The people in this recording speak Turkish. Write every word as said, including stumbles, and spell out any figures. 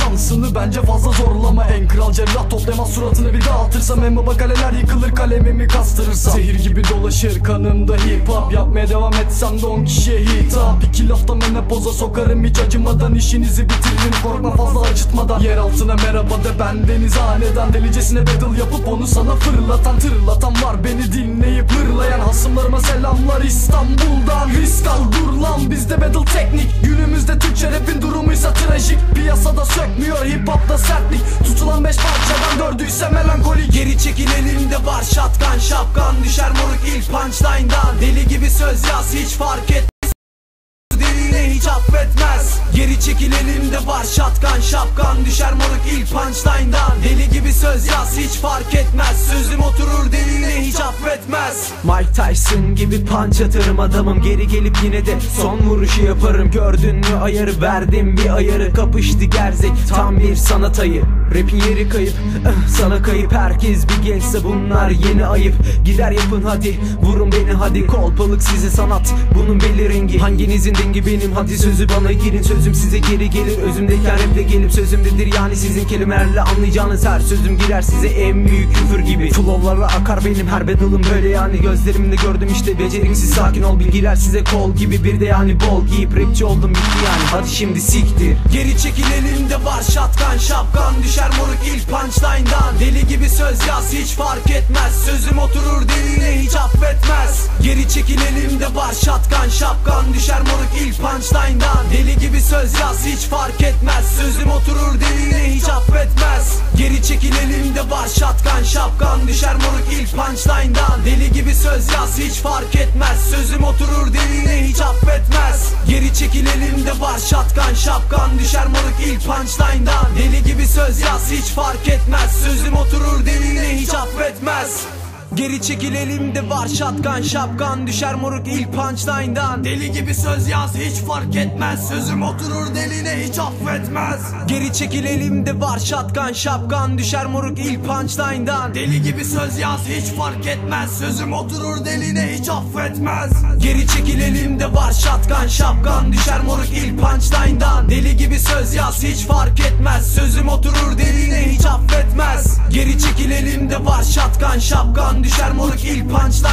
şansını bence fazla zorlama. En kral cerrah toplamaz suratını bir dağıtırsam, emma bakaleler yıkılır kalemimi kastırırsam. Zehir gibi dolaşır kanımda hip hop, yapmaya devam etsem de on kişiye hitap. İki lafta menopoza sokarım hiç acımadan, işinizi bitiririm korkma fazla acıtmadan. Yer altına merhaba de bendeniz haneden, delicesine battle yapıp onu sana fırlatan. Tırlatan var beni dinleyip hırlayan, hasımlarıma selamlar İstanbul'dan. Risk al dur lan, bizde battle teknik. Günümüzde Türkçe rapin durumuysa trajik. Piyasada sökmüyor hip hop'ta sertlik. Tutulan beş parçadan dördüyse melankolik. Geri çekil elimde var şatkan şapkan, düşer moruk ilk punchline'dan. Deli gibi söz yaz hiç fark et, diline hiç affetmez. Geri çekil elimde var şatkan şapkan, düşer moruk ilk punchline'dan. Deli gibi söz yaz hiç fark etmez, sözüm oturur diline hiç affetmez. Mike Tyson gibi punch atarım adamım, geri gelip yine de son vuruşu yaparım. Gördün mü ayarı, verdim bir ayarı, kapıştı gerzek tam bir sanat ayı. Rapin yeri kayıp, ıh, sana kayıp. Herkes bir gençse bunlar yeni ayıp. Gider yapın hadi, vurun beni hadi. Kolpalık size sanat, bunun belli rengi. Hanginizin dengi benim, hadi sözü bana girin. Sözüm size geri gelir, özümdeyken rapte gelip sözümdedir. Yani sizin kelimelerle anlayacağınız her sözüm girer size en büyük küfür gibi. Flow'larla akar benim her battle'ım böyle yani. Gözlerimde gördüm işte beceriksiz, sakin ol bilgiler size kol gibi. Bir de yani bol giyip rapçi oldum bitti yani, hadi şimdi siktir. Geri çekil elimde var şatkan şapkan, düşer moruk ilk punchline'dan. Deli gibi söz yaz hiç fark etmez, sözüm oturur diline hiç affetmez. Geri çekil elimde var şatkan şapkan, düşer moruk ilk punchline'dan. Deli gibi söz yaz hiç fark etmez, sözüm oturur diline hiç affetmez. Geri çekil elimde var şatkan şapkan, düşer moruk ilk punchline'dan. Deli gibi söz yaz hiç fark etmez, sözüm oturur diline hiç affetmez. Geri çekil elimde var şatkan şapkan, düşer moruk ilk punchline'dan. Deli gibi söz yaz hiç fark etmez, sözüm oturur diline hiç affetmez. Geri çekil elimde var şatkan şapkan, düşer moruk ilk punchline'dan. Deli gibi söz yaz hiç fark etmez, sözüm oturur deline hiç affetmez. Geri çekil elimde var şatkan şapkan, düşer moruk ilk punchline'dan. Deli gibi söz yaz hiç fark etmez, sözüm oturur deline hiç affetmez. Geri çekil elimde var şatkan şapkan, düşer moruk ilk punchline'dan. Deli gibi söz yaz hiç fark etmez, sözüm oturur deline hiç affetmez. Geri çekil elimde var şatkan şapkan, düşer moruk ilk punchline'dan.